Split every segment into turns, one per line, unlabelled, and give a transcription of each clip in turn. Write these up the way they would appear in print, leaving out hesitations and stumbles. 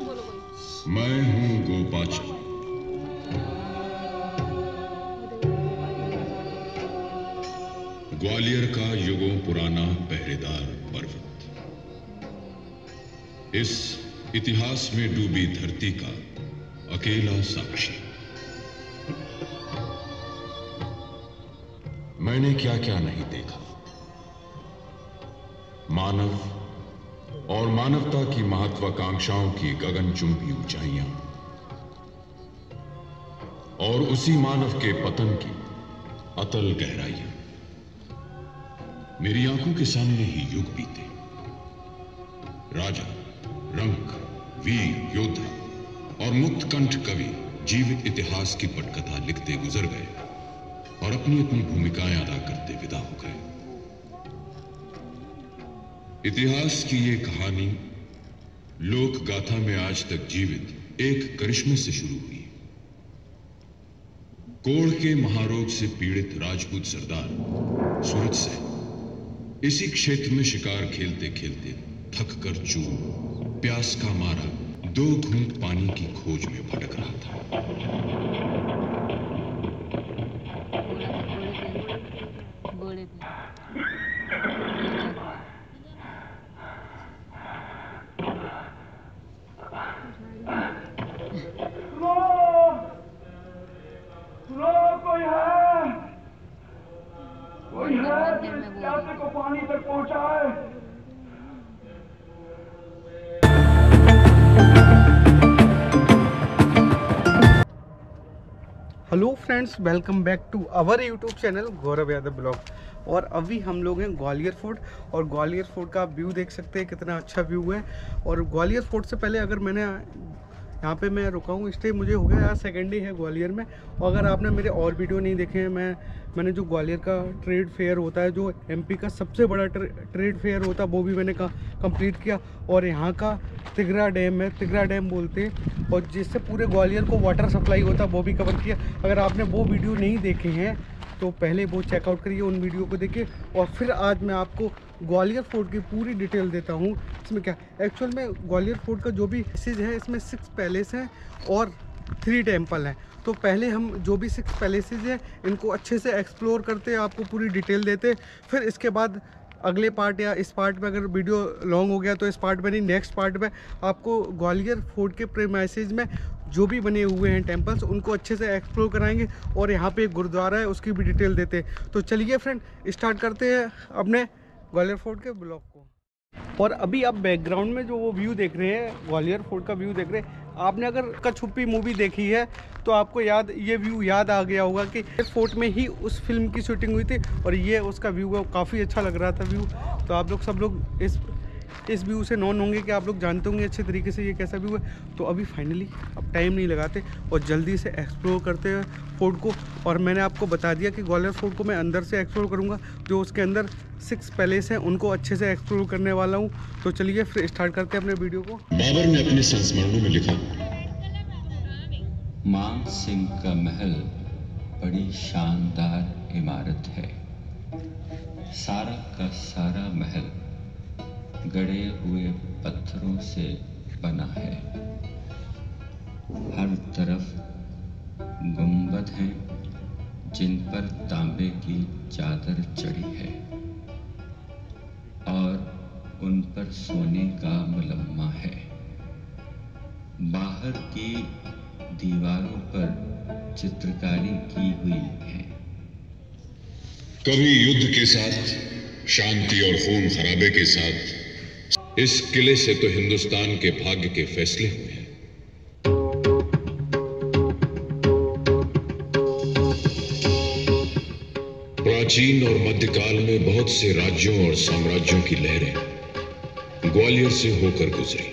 मैं हूं गोपाचल, ग्वालियर का युगों पुराना पहरेदार पर्वत, इस इतिहास में डूबी धरती का अकेला साक्षी। मैंने क्या क्या नहीं देखा, मानव और मानवता की महत्वाकांक्षाओं की गगनचुंबी ऊंचाइयां और उसी मानव के पतन की अतल गहराइयां। मेरी आंखों के सामने ही युग बीते, राजा, रंक, वीर, योद्धा और मुक्तकंठ कवि जीवित इतिहास की पटकथा लिखते गुजर गए और अपनी अपनी भूमिकाएं अदा करते विदा हो गए। इतिहास की ये कहानी लोक गाथा में आज तक जीवित एक करिश्मे से शुरू हुई। कोढ़ के महारोग से पीड़ित राजपूत सरदार सूरज सेन इसी क्षेत्र में शिकार खेलते खेलते थक कर चूर, प्यास का मारा 2 घूंट पानी की खोज में भटक रहा था।
कोई है जो इस प्यासे को पानी तक पहुंचाए।
Hello friends, welcome back to our YouTube channel Gaurav Yadav blog. और अभी हम लोग हैं ग्वालियर फोर्ट, और ग्वालियर फोर्ट का व्यू देख सकते हैं, कितना अच्छा व्यू है। और ग्वालियर फोर्ट से पहले अगर मैंने यहाँ पे मैं रुका हूँ, इसलिए मुझे हो गया आज सेकेंड डे है ग्वालियर में। और अगर आपने मेरे और वीडियो नहीं देखे हैं, मैंने जो ग्वालियर का ट्रेड फेयर होता है, जो एमपी का सबसे बड़ा ट्रेड फेयर होता है, वो भी मैंने कंप्लीट किया। और यहाँ का तिगरा डैम है, तिगरा डैम बोलते हैं, और जिससे पूरे ग्वालियर को वाटर सप्लाई होता है, वो भी कवर किया। अगर आपने वो वीडियो नहीं देखे हैं तो पहले वो चेकआउट करिए, उन वीडियो को देखिए। और फिर आज मैं आपको ग्वालियर फोर्ट की पूरी डिटेल देता हूँ। इसमें क्या एक्चुअल में ग्वालियर फोर्ट का जो भी पैलेस है, इसमें 6 पैलेस हैं और 3 टेम्पल हैं। तो पहले हम जो भी 6 पैलेसेस हैं इनको अच्छे से एक्सप्लोर करते, आपको पूरी डिटेल देते। फिर इसके बाद अगले पार्ट या इस पार्ट में, अगर वीडियो लॉन्ग हो गया तो इस पार्ट में नहीं, नेक्स्ट पार्ट में आपको ग्वालियर फोर्ट के प्रेमाइसेस में जो भी बने हुए हैं टेम्पल्स, उनको अच्छे से एक्सप्लोर कराएंगे। और यहाँ पे एक गुरुद्वारा है, उसकी भी डिटेल देते हैं। तो चलिए फ्रेंड, स्टार्ट करते हैं अपने ग्वालियर फोर्ट के ब्लॉग को। और अभी आप बैकग्राउंड में जो वो व्यू देख रहे हैं, ग्वालियर फोर्ट का व्यू देख रहे हैं, आपने अगर कछुप्पी मूवी देखी है तो आपको ये व्यू याद आ गया होगा कि फोर्ट में ही उस फिल्म की शूटिंग हुई थी। और ये उसका व्यू है, काफ़ी अच्छा लग रहा था व्यू। तो आप लोग सब लोग इस व्यू से नॉन होंगे कि आप लोग जानते होंगे अच्छे तरीके से ये कैसा व्यू है। तो अभी फाइनली अब टाइम नहीं लगाते और जल्दी से एक्सप्लोर करते हैं फोर्ट को। और मैंने आपको बता दिया कि ग्वालियर फोर्ट को मैं अंदर से एक्सप्लोर करूंगा, जो उसके अंदर 6 पैलेस हैं उनको अच्छे से एक्सप्लोर करने वाला हूं। तो चलिए फिर स्टार्ट करते हैं अपने वीडियो को।
बाबर ने अपने संस्मरणों में लिखा,
मान सिंह का महल बड़ी शानदार इमारत है। सारा का सारा महल गड़े हुए पत्थरों से बना है। हर तरफ गुंबद हैं जिन पर तांबे की चादर चढ़ी है और उन पर सोने का मुलम्मा है। बाहर की दीवारों पर चित्रकारी की हुई है।
कभी युद्ध के साथ, शांति और खून खराबे के साथ इस किले से तो हिंदुस्तान के भाग्य के फैसले हुए हैं। प्राचीन और मध्यकाल में बहुत से राज्यों और साम्राज्यों की लहरें ग्वालियर से होकर गुजरी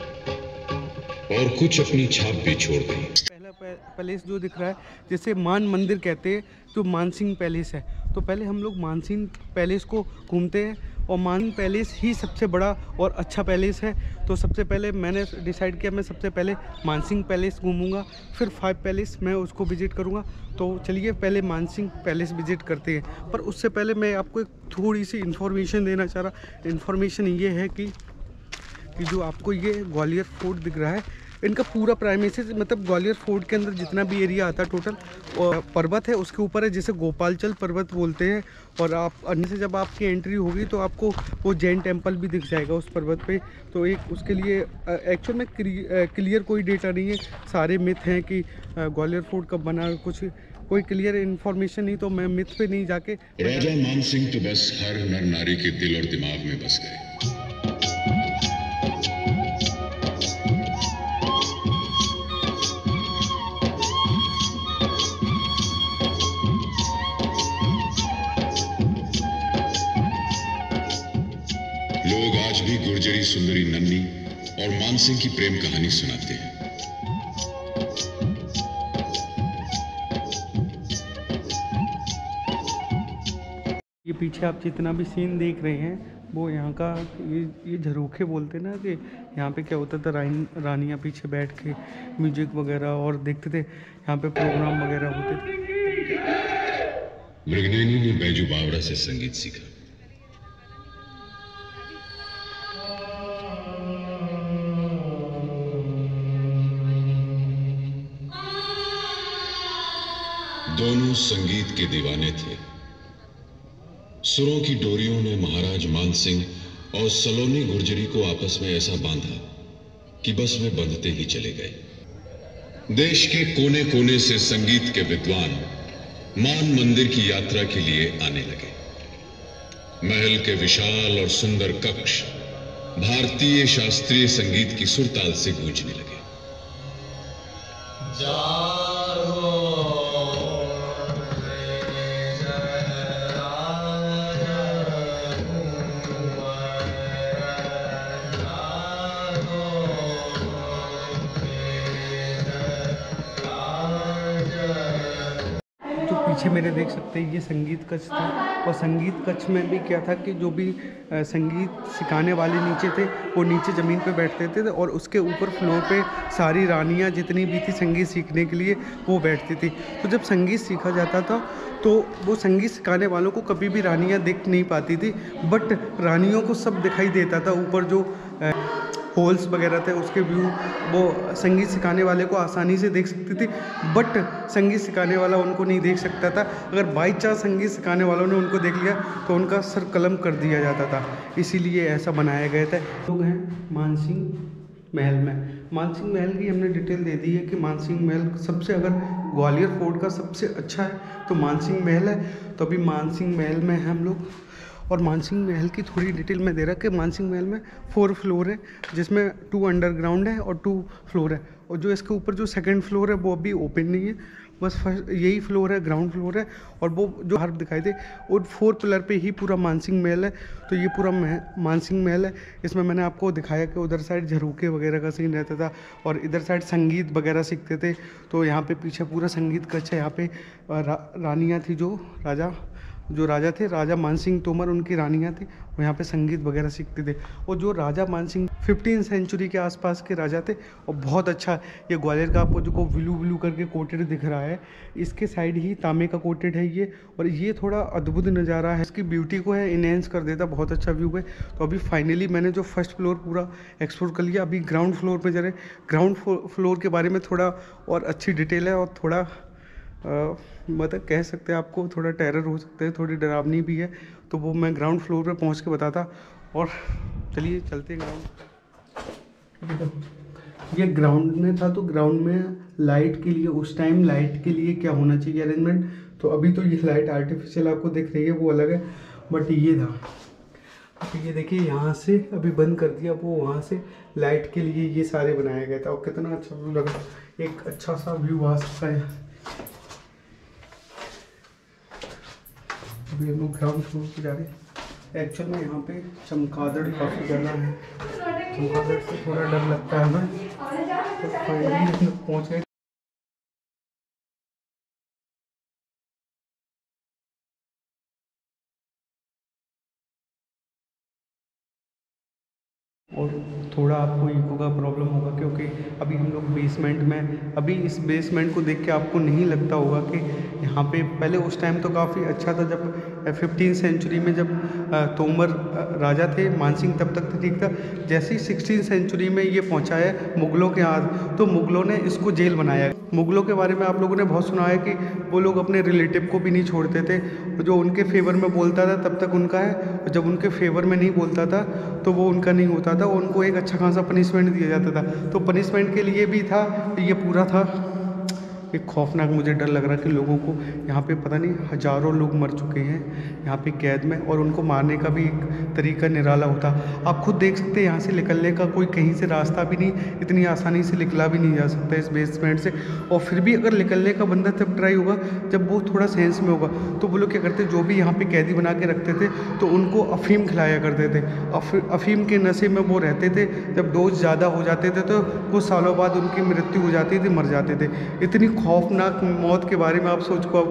और कुछ अपनी छाप भी छोड़ गई।
पहला पैलेस जो दिख रहा है, जैसे मान मंदिर कहते हैं, जो मानसिंह पैलेस है। तो पहले हम लोग मानसिंह पैलेस को घूमते हैं, और मान पैलेस ही सबसे बड़ा और अच्छा पैलेस है। तो सबसे पहले मैंने डिसाइड किया, मैं सबसे पहले मानसिंह पैलेस घूमूंगा, फिर 5 पैलेस मैं उसको विजिट करूंगा। तो चलिए पहले मानसिंह पैलेस विजिट करते हैं। पर उससे पहले मैं आपको एक थोड़ी सी इन्फॉर्मेशन देना चाह रहा। इन्फॉर्मेशन ये है कि कि जो आपको ये ग्वालियर फोर्ट दिख रहा है, इनका पूरा प्राइमेसिस मतलब ग्वालियर फोर्ट के अंदर जितना भी एरिया आता है टोटल, और पर्वत है उसके ऊपर है, जिसे गोपालचल पर्वत बोलते हैं। और आप अंदर से जब आपकी एंट्री होगी तो आपको वो जैन टेम्पल भी दिख जाएगा उस पर्वत पे। तो एक उसके लिए एक्चुअल में क्लियर कोई डेटा नहीं है, सारे मिथ हैं कि ग्वालियर फोर्ट कब बना, कुछ कोई क्लियर इन्फॉर्मेशन नहीं। तो मैं मिथ पे नहीं जाके,
राजा मानसिंह तो बस हर नर नारी के दिल और दिमाग में बस गए। लोग आज भी गुर्जरी सुंदरी नन्नी और मानसिंह की प्रेम कहानी सुनाते हैं।
ये पीछे आप जितना भी सीन देख रहे हैं वो यहाँ का, ये झरोखे बोलते हैं ना, कि यहाँ पे क्या होता था, रानियाँ पीछे बैठ के म्यूजिक वगैरह और देखते थे, यहाँ पे प्रोग्राम वगैरह होते थे।
मृगनयनी ने बैजू बावरा से संगीत सीखा। दोनों संगीत के दीवाने थे। सुरों की डोरियों ने महाराज मानसिंह और सलोनी गुर्जरी को आपस में ऐसा बांधा कि बस वे बंधते ही चले गए। देश के कोने कोने से संगीत के विद्वान मान मंदिर की यात्रा के लिए आने लगे। महल के विशाल और सुंदर कक्ष भारतीय शास्त्रीय संगीत की सुरताल से गूंजने लगे।
पीछे मेरे देख सकते हैं ये संगीत कक्ष था, और संगीत कक्ष में भी क्या था कि जो भी संगीत सिखाने वाले नीचे थे वो नीचे ज़मीन पे बैठते थे, और उसके ऊपर फ्लोर पे सारी रानियाँ जितनी भी थी संगीत सीखने के लिए वो बैठती थी। तो जब संगीत सीखा जाता था तो वो संगीत सिखाने वालों को कभी भी रानियाँ दिख नहीं पाती थी, बट रानियों को सब दिखाई देता था। ऊपर जो होल्स वगैरह थे उसके व्यू वो संगीत सिखाने वाले को आसानी से देख सकती थी, बट संगीत सिखाने वाला उनको नहीं देख सकता था। अगर बाई चांस संगीत सिखाने वालों ने उनको देख लिया तो उनका सर कलम कर दिया जाता था, इसीलिए ऐसा बनाया गया था। लोग हैं मानसिंह महल में। मानसिंह महल की हमने डिटेल दे दी है कि मानसिंह महल सबसे, अगर ग्वालियर फोर्ट का सबसे अच्छा है तो मानसिंह महल है। तो अभी मानसिंह महल में हैं हम लोग, और मानसिंह महल की थोड़ी डिटेल में दे रहा कि मानसिंह महल में 4 फ्लोर है, जिसमें 2 अंडरग्राउंड है और 2 फ्लोर है, और जो इसके ऊपर जो सेकंड फ्लोर है वो अभी ओपन नहीं है, बस फर्स्ट यही फ्लोर है, ग्राउंड फ्लोर है। और वो जो हर दिखाई दे और 4 पिलर पे ही पूरा मानसिंह महल है। तो ये पूरा मानसिंह महल है। इसमें मैंने आपको दिखाया कि उधर साइड झरोखे वगैरह का सीन रहता था और इधर साइड संगीत वगैरह सीखते थे। तो यहाँ पे पीछे पूरा संगीत कक्ष है। यहाँ पे रानियाँ थी, जो राजा थे, राजा मानसिंह तोमर उनकी रानियाँ थी, वो यहाँ पे संगीत वगैरह सीखते थे। और जो राजा मानसिंह 15वीं सेंचुरी के आसपास के राजा थे, और बहुत अच्छा ये ग्वालियर का आपको जो को ब्लू करके कोटेड दिख रहा है, इसके साइड ही तांबे का कोटेड है ये, और ये थोड़ा अद्भुत नज़ारा है, इसकी ब्यूटी को है इनहेंस कर देता, बहुत अच्छा व्यू है। तो अभी फाइनली मैंने जो फर्स्ट फ्लोर पूरा एक्सप्लोर कर लिया, अभी ग्राउंड फ्लोर पर जरा ग्राउंड फ्लोर के बारे में थोड़ा और अच्छी डिटेल है, और थोड़ा मतलब कह सकते हैं आपको थोड़ा टेरर हो सकते हैं, थोड़ी डरावनी भी है, तो वो मैं ग्राउंड फ्लोर पे पहुंच के बताता। और चलिए चलते हैं ग्राउंड। ये ग्राउंड में था, तो ग्राउंड में लाइट के लिए उस टाइम लाइट के लिए क्या होना चाहिए अरेंजमेंट, तो अभी तो ये लाइट आर्टिफिशियल आपको दिख रही है वो अलग है, बट ये था। तो ये देखिए यहाँ से अभी बंद कर दिया, वो वहाँ से लाइट के लिए ये सारे बनाया गया था, और कितना अच्छा व्यू लगा, एक अच्छा सा व्यू आ सकता है। अभी हम लोग ग्राउंड फ्लोर पे जा रहे हैं। एक्चुअल में यहाँ पे चमगादड़ काफ़ी ज़्यादा है, चमगादड़ से थोड़ा डर लगता है हमें। तो फाइनली हम लोग पहुँच गए। और थोड़ा आपको इको का प्रॉब्लम होगा, क्योंकि अभी हम लोग बेसमेंट में, अभी इस बेसमेंट को देख के आपको नहीं लगता होगा कि यहाँ पे पहले उस टाइम तो काफ़ी अच्छा था, जब 15th सेंचुरी में जब तोमर राजा थे, मानसिंह तब तक तो ठीक था। जैसे ही 16th सेंचुरी में ये पहुंचा है मुग़लों के हाथ, तो मुग़लों ने इसको जेल बनाया। मुग़लों के बारे में आप लोगों ने बहुत सुना है कि वो लोग अपने रिलेटिव को भी नहीं छोड़ते थे। जो उनके फेवर में बोलता था तब तक उनका है, जब उनके फेवर में नहीं बोलता था तो वो उनका नहीं होता था। उनको एक अच्छा खासा पनिशमेंट दिया जाता था। तो पनिशमेंट के लिए भी था, ये पूरा था। एक खौफनाक मुझे डर लग रहा है कि लोगों को यहाँ पे पता नहीं हज़ारों लोग मर चुके हैं यहाँ पे कैद में, और उनको मारने का भी एक तरीका निराला होता। आप खुद देख सकते हैं यहाँ से निकलने का कोई कहीं से रास्ता भी नहीं, इतनी आसानी से निकला भी नहीं जा सकता इस बेसमेंट से। और फिर भी अगर निकलने का बंदा तब ट्राई होगा जब वो थोड़ा सेंस में होगा। तो वो लोग क्या करते, जो भी यहाँ पर कैदी बना के रखते थे तो उनको अफ़ीम खिलाया करते थे। अफ़ीम के नशे में वो रहते थे। जब डोज ज़्यादा हो जाते थे तो कुछ सालों बाद उनकी मृत्यु हो जाती थी, मर जाते थे। इतनी खौफनाक मौत के बारे में आप सोच पाओगे।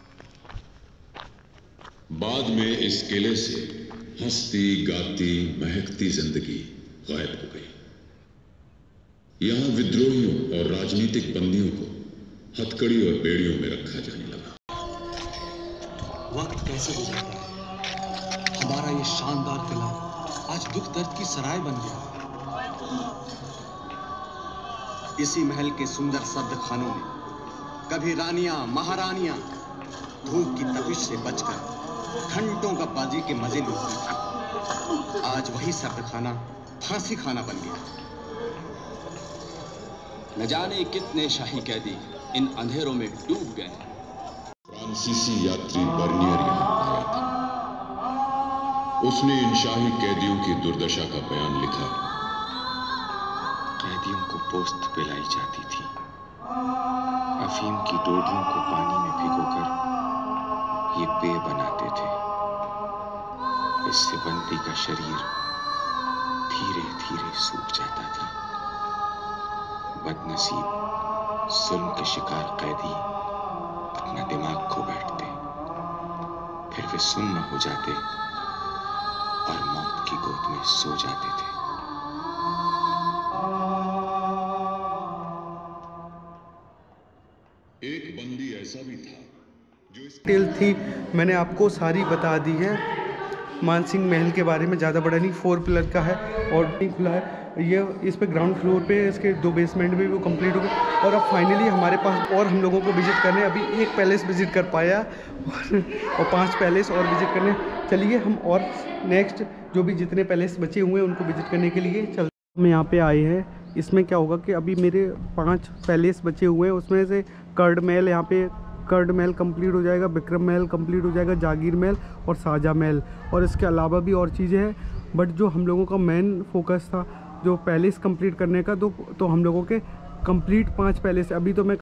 बाद में इस किले से हंसती गाती महकती जिंदगी गायब हो गई। यहां विद्रोहियों और राजनीतिक बंदियों को हथकड़ी और बेड़ियों में रखा जाने लगा।
वक्त कैसे गुजरता है, हमारा ये शानदार किला आज दुख दर्द की सराय बन गया। इसी महल के सुंदर सब्ज खानों में कभी रानियां महारानियां धूप की तपिश से बचकर घंटों का बाजी के मजे लूटती थी। आज वही सब्ज खाना फांसी खाना बन गया। न जाने कितने शाही कैदी इन अंधेरों में डूब गए।
फ्रांसीसी यात्री बर्नियर यहां आया था। उसने इन शाही कैदियों की दुर्दशा का बयान लिखा।
कैदियों को पोस्त पिलाई जाती थी। अफीम की डोडियों को पानी में भिगोकर ये पेय बनाते थे। इससे बंदी का शरीर धीरे धीरे सूख जाता था। बदनसीब जुल्म के शिकार कैदी अपना दिमाग खो बैठते, फिर वे सुन्न हो जाते और मौत की गोद में सो जाते थे।
एक बंदी ऐसा भी था जो
डिटेल थी, मैंने आपको सारी बता दी है। मानसिंह महल के बारे में ज़्यादा बड़ा नहीं, 4 पिलर का है और नहीं खुला है ये। इस पे ग्राउंड फ्लोर पे इसके 2 बेसमेंट भी वो कंप्लीट हो गए। और अब फाइनली हमारे पास और हम लोगों को विजिट करने, अभी 1 पैलेस विजिट कर पाया और 5 पैलेस और विजिट करने। चलिए हम और नेक्स्ट जो भी जितने पैलेस बचे हुए हैं उनको विजिट करने के लिए चल। हम यहाँ पे आए हैं। इसमें क्या होगा कि अभी मेरे 5 पैलेस बचे हुए हैं, उसमें से कर्ड महल, यहाँ पे कर्ड महल कंप्लीट हो जाएगा, विक्रम महल कंप्लीट हो जाएगा, जागीर महल और शाहजहाँ महल, और इसके अलावा भी और चीज़ें हैं। बट जो हम लोगों का मेन फोकस था जो पैलेस कंप्लीट करने का, तो हम लोगों के कंप्लीट 5 पैलेस। अभी तो मैं